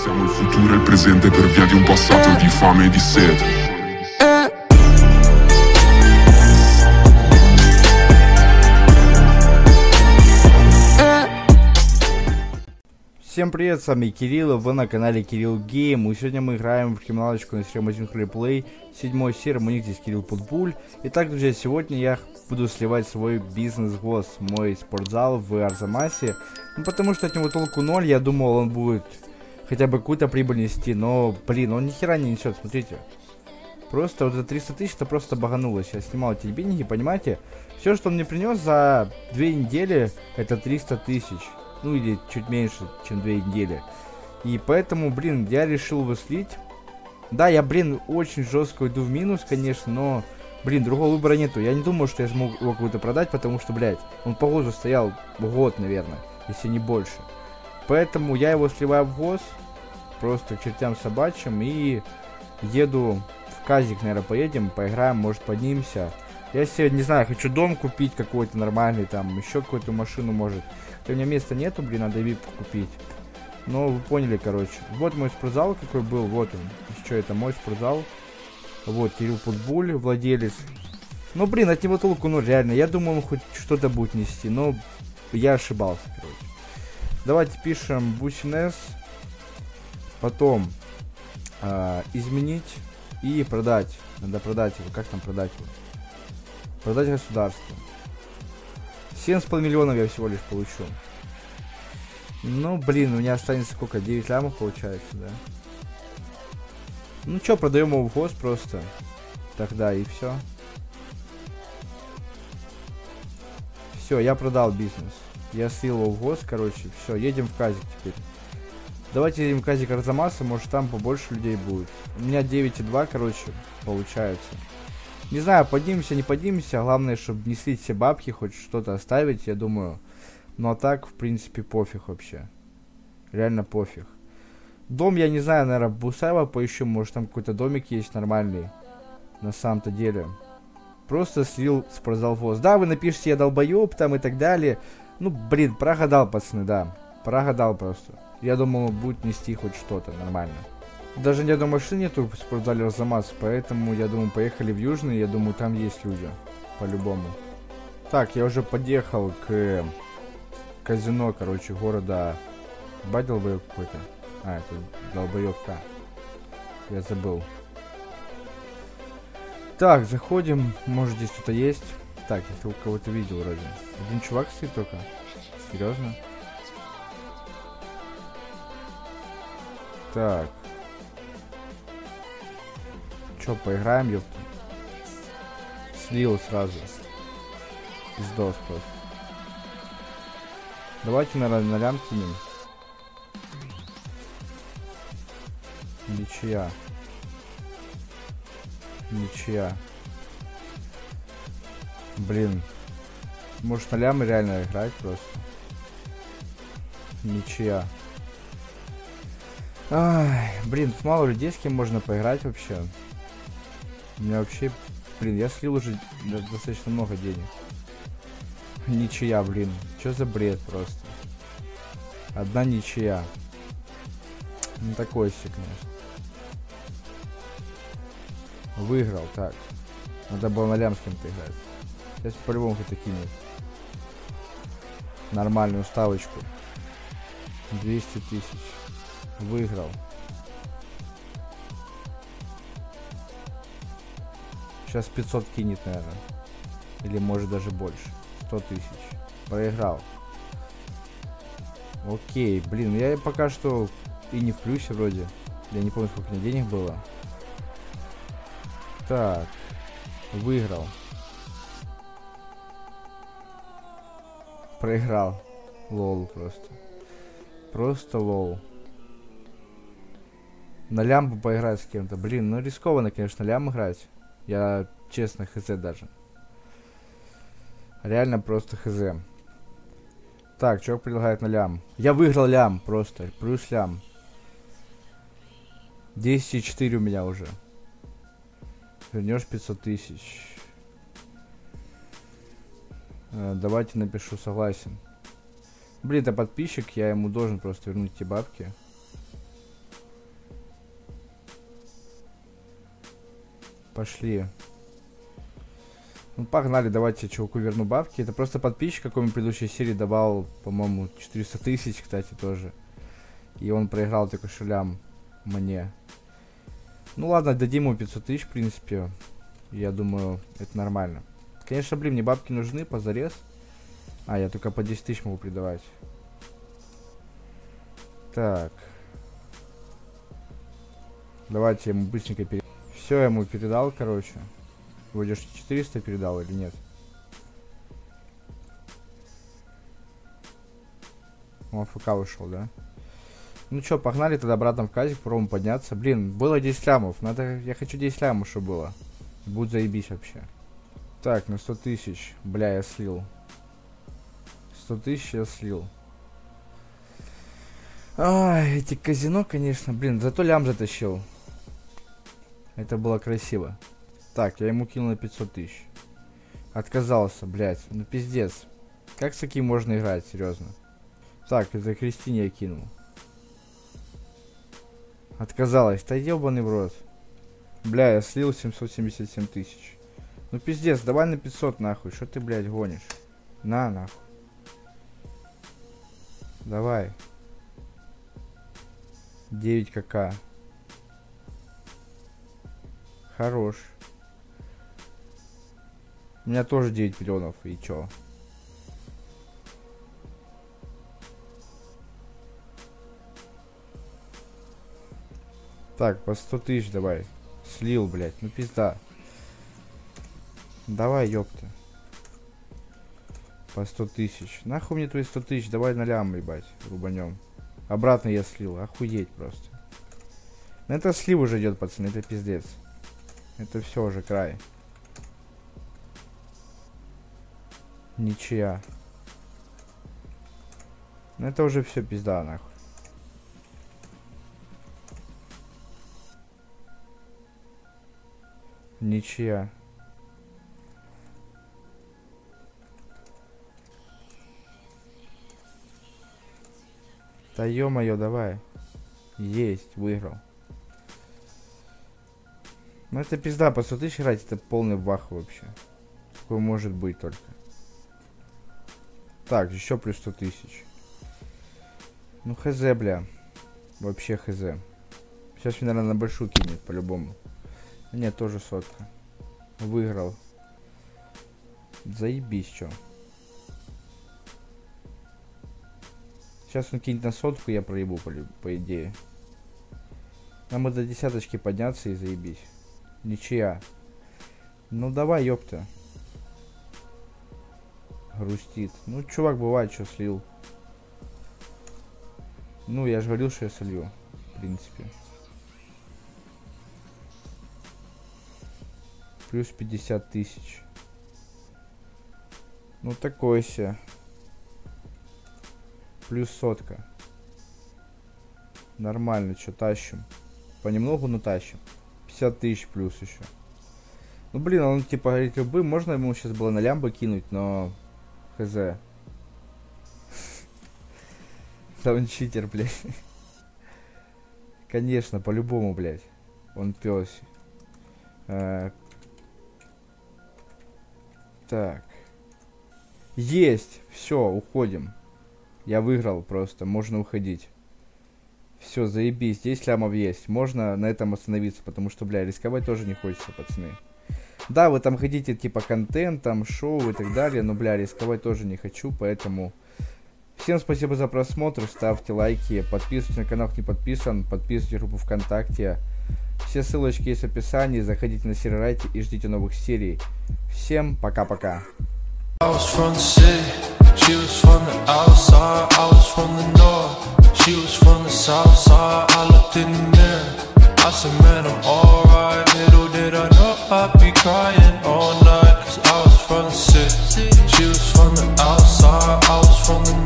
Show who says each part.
Speaker 1: Siamo il futuro e il presente per via di un passato di fame e di sete.
Speaker 2: Всем привет, с вами Кирилл, и вы на канале Кирилл Гейм. И сегодня мы играем в криминалочку на серии 1 Хлеплей, 7 серия, у них здесь Кирилл Путбуль. Итак, друзья, сегодня я буду сливать свой бизнес-босс, мой спортзал в Арзамасе. Ну, потому что от него толку ноль, я думал, он будет хотя бы какую-то прибыль нести, но, блин, он ни хера не несет, смотрите. Просто вот это 300 тысяч, это просто баганулось. Я снимал эти деньги, понимаете? Все, что он мне принес за 2 недели, это 300 тысяч. Ну или чуть меньше, чем 2 недели. И поэтому, блин, я решил его слить. Да, я, блин, очень жестко иду в минус, конечно, но, блин, другого выбора нету. Я не думаю, что я смогу его какую-то продать, потому что, блядь, он по ГОСу стоял год, наверное, если не больше. Поэтому я его сливаю в ГОС, просто к чертям собачьим, и еду в Казик, наверное, поедем, поиграем, может, поднимемся. Я себе, не знаю, хочу дом купить какой-то нормальный, там, еще какую-то машину, может. У меня места нету, блин, надо випку купить. Но вы поняли, короче. Вот мой спортзал какой был, вот он. Что это, мой спортзал. Вот, Кирилл Путбуль, владелец. Ну, блин, от него толку, ну, реально. Я думал, он хоть что-то будет нести, но я ошибался, короче. Давайте пишем Бусинес. Потом изменить и продать. Надо продать его. Как там продать его? Продать государству. 7,5 миллионов я всего лишь получу. Ну, блин, у меня останется сколько? 9 лямов получается, да? Ну чё, продаем его в ГОС просто. Тогда и все. Все, я продал бизнес. Я слил его в ГОС, короче. Все, едем в Казик теперь. Давайте едем в Казик Арзамаса, может там побольше людей будет. У меня 9,2, короче, получается. Не знаю, поднимемся, не поднимемся. Главное, чтобы не слить все бабки, хоть что-то оставить, я думаю. Ну а так, в принципе, пофиг вообще. Реально пофиг. Дом, я не знаю, наверное, Бусаева поищу. Может, там какой-то домик есть нормальный. На самом-то деле. Просто слил спортзал в ГОС. Да, вы напишите, я долбоеб там и так далее. Ну, блин, прогадал, пацаны, да. Прогадал просто. Я думал, он будет нести хоть что-то нормально. Даже ни одной машины нету в спортзале Арзамас, поэтому, я думаю, поехали в Южный, я думаю, там есть люди, по-любому. Так, я уже подъехал к казино, короче, города... Долбоёб какой-то. А, это долбоёбка. Я забыл. Так, заходим, может здесь кто-то есть. Так, я кого-то видел вроде. Один чувак стоит только. Серьезно? Так. Чё, поиграем, ёпта? Слил сразу. Пиздос просто. Давайте, наверное, на лям кинем. Ничья. Ничья. Блин. Может, на лямы реально играть просто? Ничья. Ай, блин, тут мало людей, с кем можно поиграть вообще. У меня вообще, блин, я слил уже достаточно много денег. Ничья, блин. Чё за бред просто? Одна ничья. Ну такой себе, конечно. Выиграл, так. Надо было на лям с кем-то играть. Сейчас по-любому кто-то кинет. Нормальную ставочку. 200 тысяч. Выиграл. Сейчас 500 кинет, наверное. Или может даже больше. 100 тысяч. Проиграл. Окей, блин, я пока что и не в плюсе вроде. Я не помню, сколько у меня денег было. Так. Выиграл. Проиграл. Лол просто. Просто лол. На лямбу поиграть с кем-то. Блин, ну рискованно, конечно, лям играть. Я честно хз даже. Реально просто хз. Так, чувак предлагает на лям. Я выиграл лям просто. Плюс лям. 10,4 у меня уже. Вернешь 500 тысяч. Давайте напишу согласен. Блин, это подписчик, я ему должен просто вернуть эти бабки. Пошли. Ну, погнали, давайте чуваку верну бабки. Это просто подписчик, какому предыдущей серии давал, по-моему, 400 тысяч, кстати, тоже. И он проиграл только кошелям мне. Ну ладно, дадим ему 500 тысяч, в принципе. Я думаю, это нормально. Конечно, блин, мне бабки нужны позарез. А, я только по 10 тысяч могу придавать. Так. Давайте я ему быстренько передам. Все, я ему передал, короче. Вроде 400 передал или нет? Он АФК ушел, да? Ну чё, погнали тогда обратно в казик, попробуем подняться. Блин, было 10 лямов. Надо, я хочу 10 лямов, чтобы было. Будет заебись вообще. Так, на 100 тысяч. Бля, я слил. 100 тысяч я слил. Ай, эти казино, конечно. Блин, зато лям затащил. Это было красиво. Так, я ему кинул на 500 тысяч. Отказался, блядь. Ну пиздец. Как с таким можно играть, серьезно? Так, это Кристине я кинул. Отказалась. Да ебаный в рот. Бля, я слил 777 тысяч. Ну пиздец, давай на 500 нахуй. Что ты, блядь, гонишь? На, нахуй. Давай. 9 кк. Хорош. У меня тоже 9 миллионов. И чё? Так, по 100 тысяч давай. Слил, блядь. Ну пизда. Давай, ёпта. По 100 тысяч. Нахуй мне твои 100 тысяч? Давай на лям, ебать. Рубанем. Обратно я слил. Охуеть просто. Ну, это слив уже идет, пацаны. Это пиздец. Это все уже край. Ничья. Ну это уже все пизда, нахуй. Ничья. Да ё-моё, давай. Есть, выиграл. Ну это пизда, по 100 тысяч играть, это полный бах вообще. Такое может быть только. Так, еще плюс 100 тысяч. Ну хз, бля. Вообще хз. Сейчас мне, наверное, на большую кинет, по-любому. Нет, тоже сотка. Выиграл. Заебись, чё. Сейчас он кинет на сотку, я проебу, по идее. Нам бы до десяточки подняться и заебись. Ничья. Ну давай, ёпта. Грустит. Ну, чувак, бывает, что слил. Ну, я же говорил, что я солью. В принципе. Плюс 50 тысяч. Ну, такой себе. Плюс сотка. Нормально, что тащим. Понемногу, но тащим. 50 тысяч плюс еще. Ну, блин, он типа говорит любым. Можно ему сейчас было на лямбо кинуть, но... Хз. Да он читер, блядь. Конечно, по-любому, блядь. Он пёс. Так. Есть! Все, уходим. Я выиграл просто. Можно уходить. Все, заебись. 10 лямов есть. Можно на этом остановиться, потому что, бля, рисковать тоже не хочется, пацаны. Да, вы там хотите, типа, контент, там, шоу и так далее, но, бля, рисковать тоже не хочу, поэтому... Всем спасибо за просмотр, ставьте лайки, подписывайтесь на канал, кто не подписан, подписывайтесь на группу ВКонтакте. Все ссылочки есть в описании, заходите на серверайте и ждите новых серий. Всем пока-пока.
Speaker 3: I said, man, I'm alright. Little did I know I'd be crying all night. Cause I was from the city, she was from the outside, I was from the